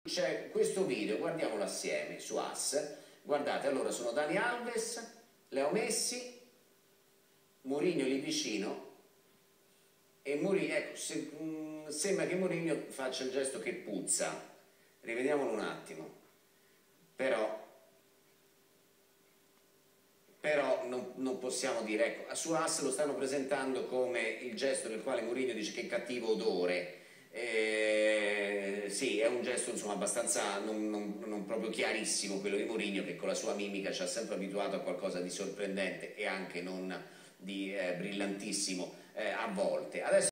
C'è questo video, guardiamolo assieme su AS. Guardate, allora sono Dani Alves, Leo Messi, Mourinho lì vicino e Mourinho, ecco, sembra che Mourinho faccia il gesto che puzza. Rivediamolo un attimo. Però non possiamo dire, ecco, su AS lo stanno presentando come il gesto nel quale Mourinho dice che cattivo odore. Sì, è un gesto insomma abbastanza non proprio chiarissimo quello di Mourinho, che con la sua mimica ci ha sempre abituato a qualcosa di sorprendente e anche non di brillantissimo a volte. Adesso